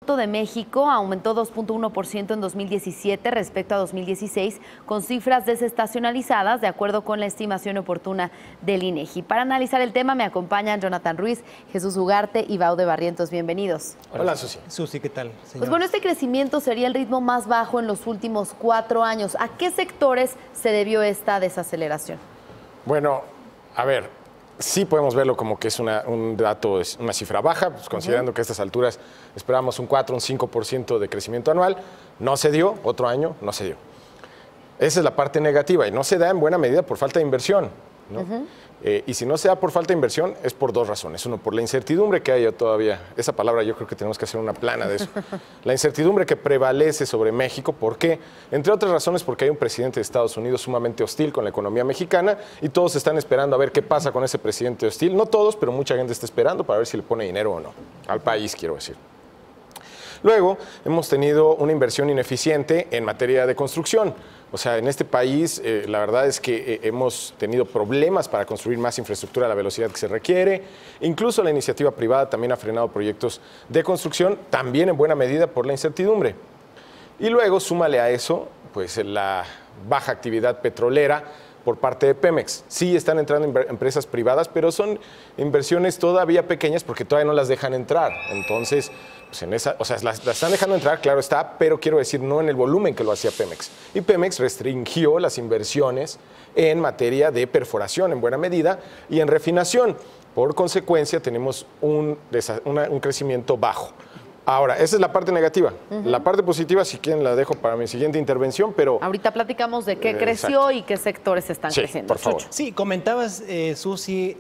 de México aumentó 2.1% en 2017 respecto a 2016, con cifras desestacionalizadas, de acuerdo con la estimación oportuna del INEGI. Para analizar el tema me acompañan Jonathan Ruiz, Jesús Ugarte y Baude Barrientos. Bienvenidos. Hola, Susi. Susi, ¿qué tal, señora? Pues bueno, este crecimiento sería el ritmo más bajo en los últimos 4 años. ¿A qué sectores se debió esta desaceleración? Bueno, a ver, sí podemos verlo como que es un dato, es una cifra baja, pues considerando que a estas alturas esperábamos un 4, un 5% de crecimiento anual. No se dio, otro año no se dio. Esa es la parte negativa y no se da en buena medida por falta de inversión, ¿no? Y si no se da por falta de inversión es por 2 razones. Uno, por la incertidumbre que hay todavía. Esa palabra yo creo que tenemos que hacer una plana de eso. La incertidumbre que prevalece sobre México. ¿Por qué? Entre otras razones porque hay un presidente de Estados Unidos sumamente hostil con la economía mexicana y todos están esperando a ver qué pasa con ese presidente hostil. No todos, pero mucha gente está esperando para ver si le pone dinero o no. Al país, quiero decir. Luego, hemos tenido una inversión ineficiente en materia de construcción. O sea, en este país, la verdad es que hemos tenido problemas para construir más infraestructura a la velocidad que se requiere. Incluso la iniciativa privada también ha frenado proyectos de construcción, también en buena medida por la incertidumbre. Y luego, súmale a eso, pues la baja actividad petrolera por parte de Pemex. Sí están entrando empresas privadas, pero son inversiones todavía pequeñas porque todavía no las dejan entrar. Entonces, pues las están dejando entrar, claro está, pero quiero decir, no en el volumen que lo hacía Pemex. Y Pemex restringió las inversiones en materia de perforación en buena medida y en refinación. Por consecuencia, tenemos un crecimiento bajo. Ahora, esa es la parte negativa. La parte positiva, si quieren, la dejo para mi siguiente intervención, pero... Ahorita platicamos de qué creció y qué sectores están creciendo. Por favor. Sí, comentabas, Susi,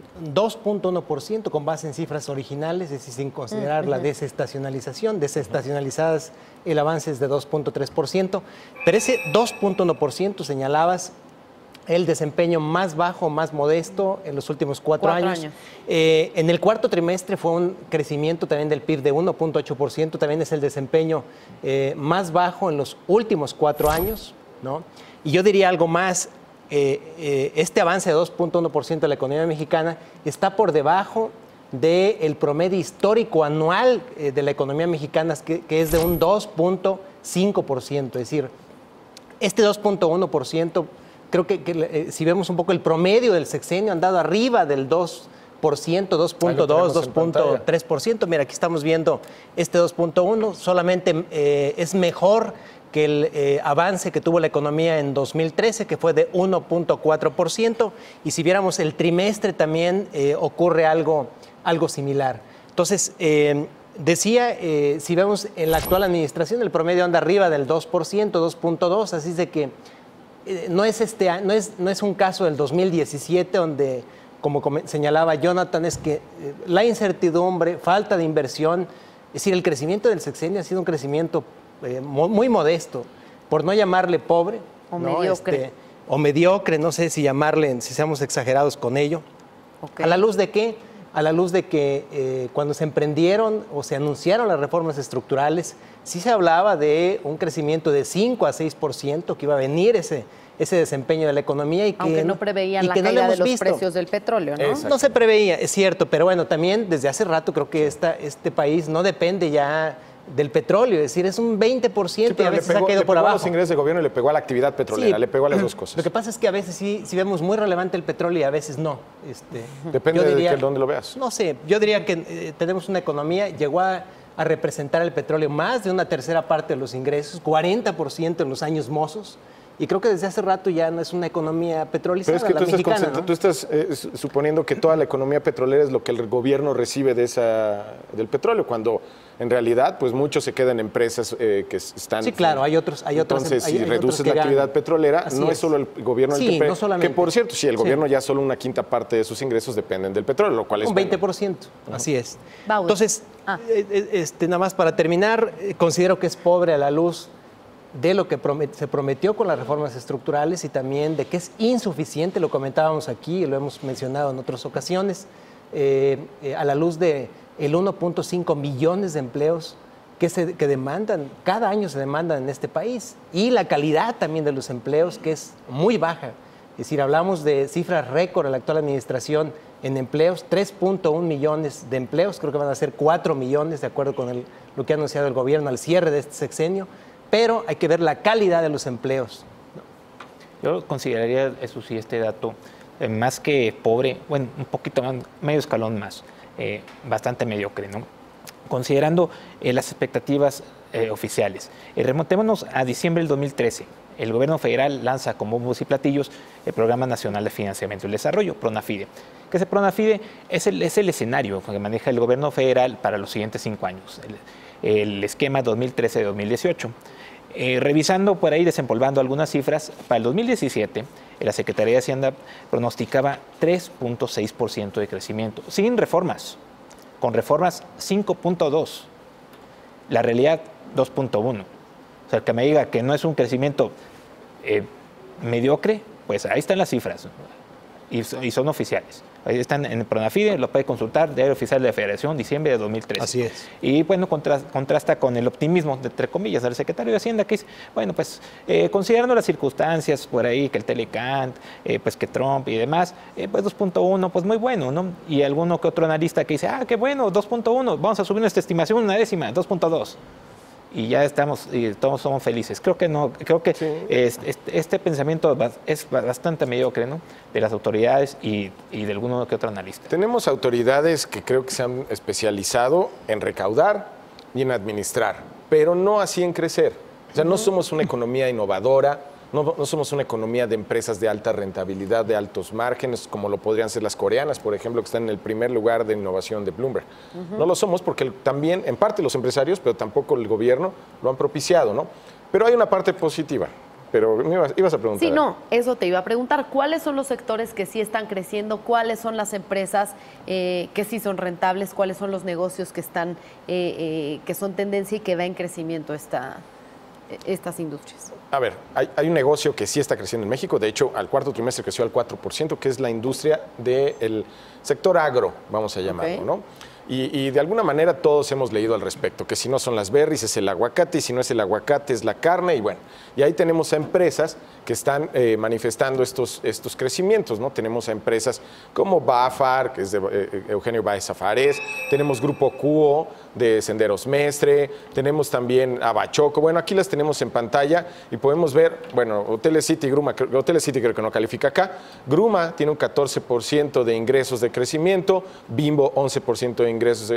2.1% con base en cifras originales, es decir, sin considerar la desestacionalización. Desestacionalizadas, el avance es de 2.3%, pero ese 2.1% señalabas el desempeño más bajo, más modesto en los últimos 4 años. En el cuarto trimestre fue un crecimiento también del PIB de 1.8%, también es el desempeño más bajo en los últimos 4 años, ¿no? Y yo diría algo más, este avance de 2.1% de la economía mexicana está por debajo del promedio histórico anual de la economía mexicana, que es de un 2.5%, es decir, este 2.1%, creo que si vemos un poco el promedio del sexenio, han dado arriba del 2%, 2.2, 2.3%. Mira, aquí estamos viendo este 2.1, solamente es mejor que el avance que tuvo la economía en 2013, que fue de 1.4%, y si viéramos el trimestre también ocurre algo similar. Entonces, decía, si vemos en la actual administración, el promedio anda arriba del 2%, 2.2%, así es de que no es un caso del 2017 donde, como señalaba Jonathan, es que la incertidumbre, falta de inversión, es decir, el crecimiento del sexenio ha sido un crecimiento muy modesto, por no llamarle pobre o ¿no? mediocre. O mediocre, no sé si llamarle, si seamos exagerados con ello. Okay. ¿A la luz de qué? A la luz de que cuando se emprendieron o se anunciaron las reformas estructurales, sí se hablaba de un crecimiento de 5 a 6%, que iba a venir ese desempeño de la economía. Y que aunque no preveían la caída de los precios del petróleo, ¿no? Exacto. No se preveía, es cierto, pero bueno, también desde hace rato creo que este país no depende ya del petróleo, es decir, es un 20% y a veces ha caído por abajo. Le pegó a los ingresos de gobierno y le pegó a la actividad petrolera, sí, le pegó a las dos cosas. Lo que pasa es que a veces sí vemos muy relevante el petróleo y a veces no. Depende de dónde lo veas. No sé, yo diría que tenemos una economía, llegó a representar el petróleo más de una tercera parte de los ingresos, 40% en los años mozos. Y creo que desde hace rato ya no es una economía petrolizada, pero es que la mexicana, ¿no? Tú estás suponiendo que toda la economía petrolera es lo que el gobierno recibe del petróleo, cuando en realidad pues mucho se queda en empresas que están... Sí, claro, hay otros. Entonces, si reduces la actividad petrolera, así no es solo el gobierno el no solamente. Que por cierto, si el gobierno ya solo una quinta parte de sus ingresos dependen del petróleo, lo cual es... Un 20%, así es. Baude. Entonces, nada más para terminar, considero que es pobre a la luz de lo que se prometió con las reformas estructurales y también de que es insuficiente, lo comentábamos aquí y lo hemos mencionado en otras ocasiones, a la luz de el 1.5 millones de empleos que demandan, cada año se demandan en este país, y la calidad también de los empleos, que es muy baja. Es decir, hablamos de cifras récord en la actual administración en empleos, 3.1 millones de empleos, creo que van a ser 4 millones de acuerdo con lo que ha anunciado el gobierno al cierre de este sexenio, pero hay que ver la calidad de los empleos. Yo consideraría, eso sí, este dato más que pobre, bueno, un poquito más, medio escalón más, bastante mediocre, ¿no? Considerando las expectativas oficiales. Remontémonos a diciembre del 2013. El gobierno federal lanza con bombos y platillos el Programa Nacional de Financiamiento y Desarrollo, PRONAFIDE. Que ese PRONAFIDE es el escenario que maneja el gobierno federal para los siguientes 5 años, el esquema 2013-2018. Revisando por ahí, desempolvando algunas cifras, para el 2017 la Secretaría de Hacienda pronosticaba 3.6% de crecimiento, sin reformas. Con reformas 5.2%. La realidad 2.1%. O sea, que me diga que no es un crecimiento mediocre, pues ahí están las cifras y son oficiales. Ahí están en el PRONAFIDE, lo puede consultar, Diario Oficial de la Federación, diciembre de 2013. Así es. Y bueno, contrasta con el optimismo, entre comillas, del secretario de Hacienda, que dice, bueno, pues considerando las circunstancias por ahí, que el Telecant, pues que Trump y demás, pues 2.1, pues muy bueno, ¿no? Y alguno que otro analista que dice, qué bueno, 2.1, vamos a subir nuestra estimación una décima, 2.2. Y ya estamos, y todos somos felices. Creo que no, creo que sí. Este pensamiento es bastante mediocre, ¿no? De las autoridades y de alguno que otro analista. Tenemos autoridades que creo que se han especializado en recaudar y en administrar, pero no así en crecer. O sea, no somos una economía innovadora, no somos una economía de empresas de alta rentabilidad, de altos márgenes, como lo podrían ser las coreanas, por ejemplo, que están en el primer lugar de innovación de Bloomberg. No lo somos porque también, en parte los empresarios, pero tampoco el gobierno, lo han propiciado, ¿no? Pero hay una parte positiva. Pero me ibas a preguntar. Sí, no, eso te iba a preguntar. ¿Cuáles son los sectores que sí están creciendo? ¿Cuáles son las empresas que sí son rentables? ¿Cuáles son los negocios que están, que son tendencia y que va en crecimiento estas industrias? A ver, hay un negocio que sí está creciendo en México, de hecho, al cuarto trimestre creció al 4%, que es la industria del sector agro, vamos a llamarlo, ¿no? Y de alguna manera todos hemos leído al respecto, que si no son las berries es el aguacate, y si no es el aguacate es la carne, y bueno, y ahí tenemos a empresas que están manifestando estos crecimientos, ¿no? Tenemos a empresas como Bafar, que es de Eugenio Báez Afarés, tenemos Grupo Cuo de Senderos Mestre, tenemos también a Bachoco, bueno, aquí las tenemos en pantalla y podemos ver, bueno, Hoteles City y Gruma, Hoteles City creo que no califica acá, Gruma tiene un 14% de ingresos de crecimiento, Bimbo 11% de ingresos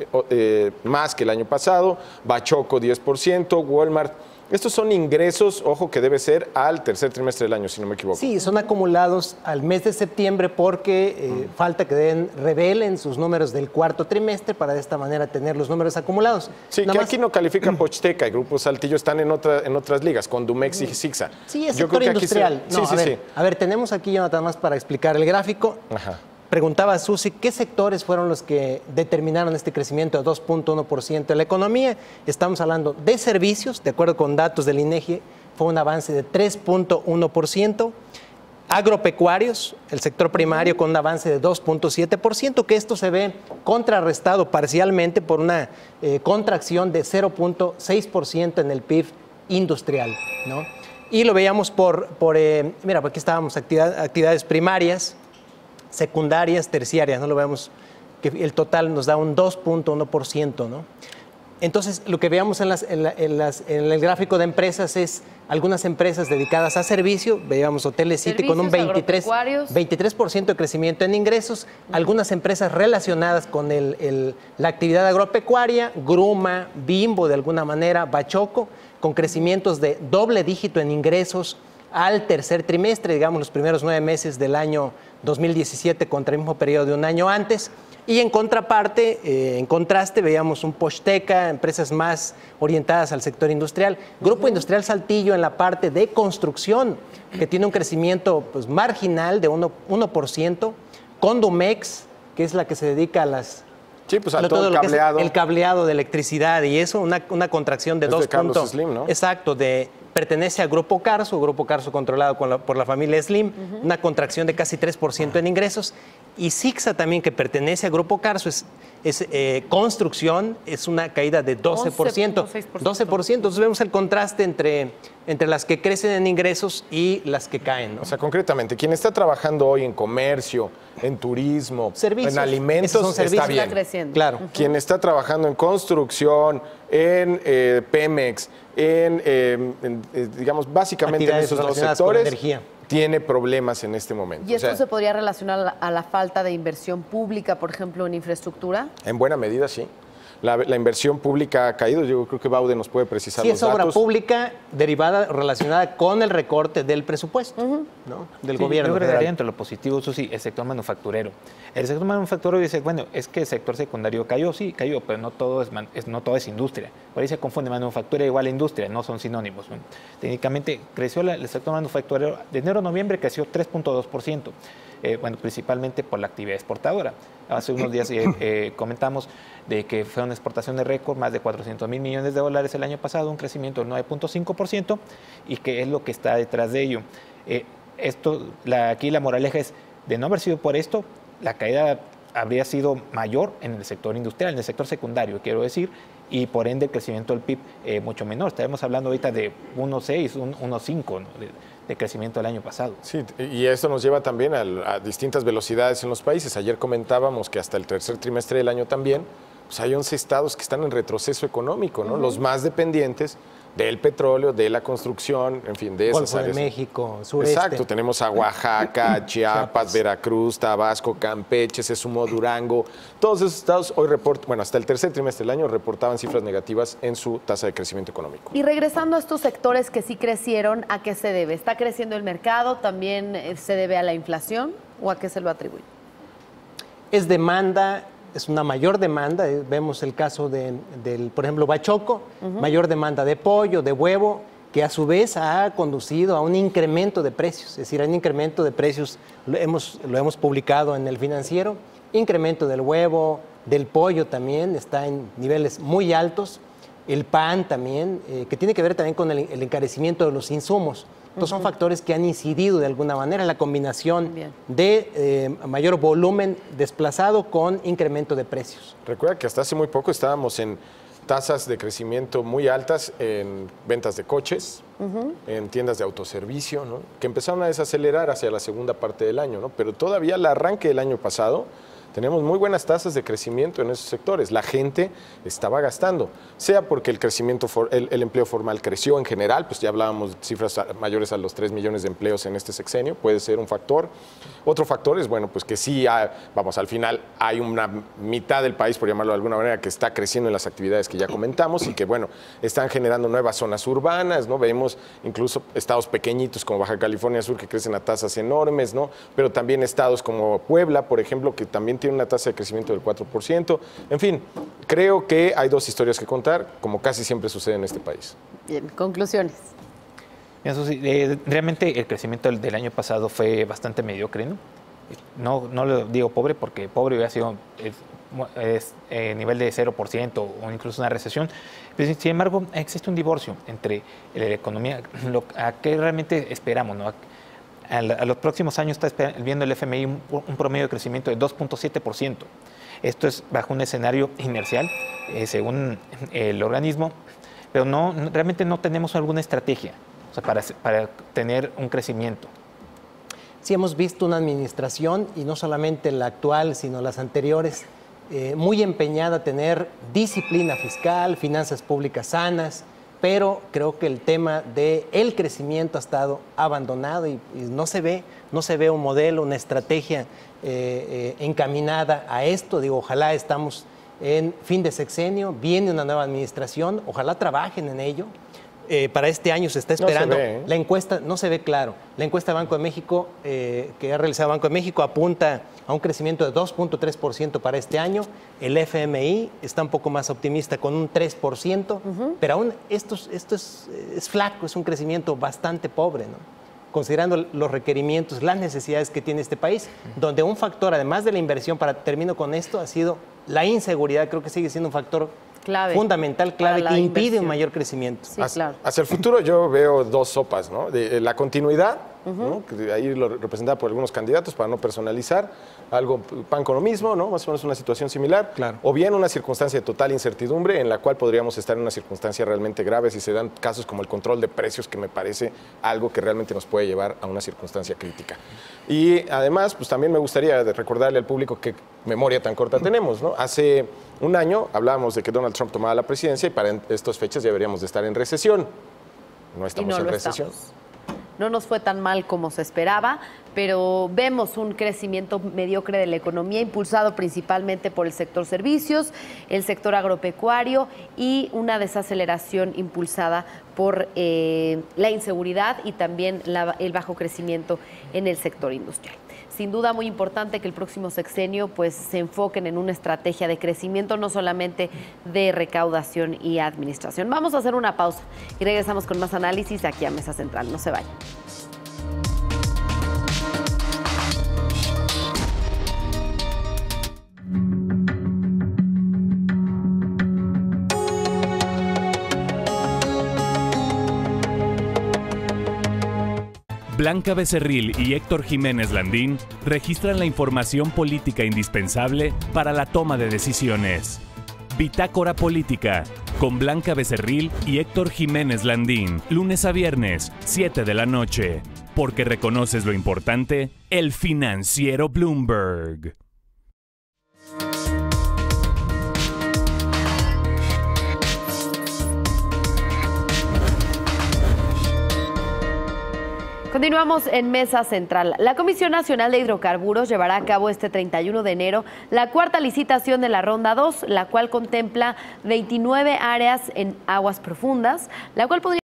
más que el año pasado, Bachoco 10%, Walmart. Estos son ingresos, ojo, que debe ser al tercer trimestre del año, si no me equivoco. Sí, son acumulados al mes de septiembre porque falta que revelen sus números del cuarto trimestre para de esta manera tener los números acumulados. Sí, que aquí no califican Pochteca y Grupo Saltillo, están en otras ligas, con Dumex y Sixa. Sí, es sector industrial. A ver, tenemos aquí, Jonathan, más para explicar el gráfico. Ajá. Preguntaba Susi, ¿qué sectores fueron los que determinaron este crecimiento de 2.1% de la economía? Estamos hablando de servicios, de acuerdo con datos del INEGI, fue un avance de 3.1%. Agropecuarios, el sector primario con un avance de 2.7%, que esto se ve contrarrestado parcialmente por una contracción de 0.6% en el PIB industrial, ¿no? Y lo veíamos mira, aquí estábamos, actividades primarias, secundarias, terciarias, ¿no? Lo vemos que el total nos da un 2.1%, ¿no? Entonces, lo que veamos en el gráfico de empresas es algunas empresas dedicadas a servicio, veíamos Hoteles City con un 23% de crecimiento en ingresos, algunas empresas relacionadas con la actividad agropecuaria, Gruma, Bimbo de alguna manera, Bachoco, con crecimientos de doble dígito en ingresos al tercer trimestre, digamos los primeros 9 meses del año 2017 contra el mismo periodo de un año antes. Y en contraparte, en contraste, veíamos un Pochteca, empresas más orientadas al sector industrial. Grupo Industrial Saltillo en la parte de construcción, que tiene un crecimiento pues, marginal de 1%, con Dumex, que es la que se dedica a las... Sí, pues a todo el cableado. El cableado de electricidad y eso, una contracción de 2 de Carlos Slim, ¿no? Exacto, pertenece a Grupo Carso controlado por la familia Slim, una contracción de casi 3% en ingresos. Y CICSA también, que pertenece al Grupo Carso, construcción, es una caída de 12%. 12%. Entonces vemos el contraste entre las que crecen en ingresos y las que caen, ¿no? O sea, concretamente, quien está trabajando hoy en comercio, en turismo, servicios, en alimentos, está bien. Está creciendo. Claro. Quien está trabajando en construcción, en Pemex, digamos, básicamente en Actividades esos dos relacionadas con sectores, energía. tiene problemas en este momento. ¿Y esto O sea, se podría relacionar a la falta de inversión pública, por ejemplo, en infraestructura? en buena medida, sí. La inversión pública ha caído. Yo creo que Baude nos puede precisar Sí, los es obra datos. pública derivada, relacionada con el recorte del presupuesto, ¿no? Del gobierno Yo agregaría federal. entre lo positivo, eso sí, el sector manufacturero. El sector manufacturero dice, bueno, es que el sector secundario cayó, sí, cayó, pero no todo es industria. Por ahí se confunde manufactura igual a industria, no son sinónimos. Bueno, técnicamente creció el sector manufacturero, de enero a noviembre creció 3.2%. Bueno, principalmente por la actividad exportadora. Hace unos días comentamos de que fue una exportación de récord, más de 400 mil millones de dólares el año pasado, un crecimiento del 9.5%, y que es lo que está detrás de ello. Aquí la moraleja es, de no haber sido por esto, la caída habría sido mayor en el sector industrial, en el sector secundario, quiero decir, y por ende el crecimiento del PIB mucho menor. Estaremos hablando ahorita de 1.6, 1.5, ¿no? de crecimiento del año pasado. Sí, y esto nos lleva también a distintas velocidades en los países. Ayer comentábamos que hasta el tercer trimestre del año también, pues hay 11 estados que están en retroceso económico, ¿no? Los más dependientes del petróleo, de la construcción, en fin, de esas Golfo de áreas. México, sureste. Exacto, tenemos a Oaxaca, Chiapas, Veracruz, Tabasco, Campeche, se sumó Durango. Todos esos estados hoy hasta el tercer trimestre del año reportaban cifras negativas en su tasa de crecimiento económico. Y regresando a estos sectores que sí crecieron, ¿a qué se debe? ¿Está creciendo el mercado? ¿También se debe a la inflación? ¿O a qué se lo atribuye? Es demanda, es una mayor demanda. Vemos el caso por ejemplo, Bachoco, mayor demanda de pollo, de huevo, que a su vez ha conducido a un incremento de precios. Es decir, hay un incremento de precios, lo hemos publicado en El Financiero, incremento del huevo, del pollo también, está en niveles muy altos. El pan también, que tiene que ver también con el encarecimiento de los insumos. Entonces son factores que han incidido de alguna manera en la combinación de mayor volumen desplazado con incremento de precios. Recuerda que hasta hace muy poco estábamos en tasas de crecimiento muy altas en ventas de coches, en tiendas de autoservicio, ¿no? Que empezaron a desacelerar hacia la segunda parte del año, ¿no? Pero todavía al arranque del año pasado tenemos muy buenas tasas de crecimiento en esos sectores. La gente estaba gastando, sea porque el crecimiento, el empleo formal creció en general, pues ya hablábamos de cifras mayores a los 3 millones de empleos en este sexenio, puede ser un factor. Otro factor es, bueno, pues que sí, al final hay una mitad del país, por llamarlo de alguna manera, que está creciendo en las actividades que ya comentamos y que, bueno, están generando nuevas zonas urbanas, ¿no? Vemos incluso estados pequeñitos como Baja California Sur que crecen a tasas enormes, ¿no? Pero también estados como Puebla, por ejemplo, que también tiene una tasa de crecimiento del 4%. En fin, creo que hay dos historias que contar, como casi siempre sucede en este país. Bien, conclusiones. Eso sí, realmente el crecimiento del año pasado fue bastante mediocre, ¿no? No lo digo pobre porque pobre hubiera sido nivel de 0% o incluso una recesión. Pero, sin embargo, existe un divorcio entre la economía, a qué realmente esperamos, ¿no? A los próximos años está viendo el FMI un promedio de crecimiento de 2.7%. Esto es bajo un escenario inercial, según el organismo, pero realmente no tenemos alguna estrategia, o sea, para tener un crecimiento. Sí, hemos visto una administración, y no solamente la actual, sino las anteriores, muy empeñada a tener disciplina fiscal, finanzas públicas sanas, pero creo que el tema del crecimiento ha estado abandonado y no se ve un modelo, una estrategia encaminada a esto. Digo, ojalá estamos en fin de sexenio, viene una nueva administración, ojalá trabajen en ello. Para este año se está esperando. No se ve, ¿eh? La encuesta no se ve claro. La encuesta de Banco de México, que ha realizado Banco de México, apunta a un crecimiento de 2.3% para este año. El FMI está un poco más optimista con un 3%, pero aún esto es flaco, es un crecimiento bastante pobre, ¿no? Considerando los requerimientos, las necesidades que tiene este país, donde un factor, además de la inversión, termino con esto, ha sido la inseguridad. Creo que sigue siendo un factor fundamental, clave, que impide un mayor crecimiento. Sí, claro. Hacia el futuro yo veo dos sopas, ¿no? De la continuidad ¿no? Que ahí lo representaba por algunos candidatos para no personalizar, algo pan con lo mismo, ¿no? Más o menos una situación similar, Claro. o bien una circunstancia de total incertidumbre en la cual podríamos estar en una circunstancia realmente grave si se dan casos como el control de precios, que me parece algo que realmente nos puede llevar a una circunstancia crítica. Y además, pues también me gustaría recordarle al público qué memoria tan corta tenemos, ¿no? Hace un año hablábamos de que Donald Trump tomaba la presidencia y para estas fechas ya deberíamos de estar en recesión. No estamos en recesión. No nos fue tan mal como se esperaba, pero vemos un crecimiento mediocre de la economía impulsado principalmente por el sector servicios, el sector agropecuario y una desaceleración impulsada por la inseguridad y también el bajo crecimiento en el sector industrial. Sin duda muy importante que el próximo sexenio pues se enfoquen en una estrategia de crecimiento, no solamente de recaudación y administración. Vamos a hacer una pausa y regresamos con más análisis aquí a Mesa Central. No se vayan. Blanca Becerril y Héctor Jiménez Landín registran la información política indispensable para la toma de decisiones. Bitácora Política, con Blanca Becerril y Héctor Jiménez Landín, lunes a viernes, 7 de la noche. Porque reconoces lo importante, el financiero Bloomberg. Continuamos en Mesa Central. La Comisión Nacional de Hidrocarburos llevará a cabo este 31 de enero la cuarta licitación de la Ronda 2, la cual contempla 29 áreas en aguas profundas, la cual podría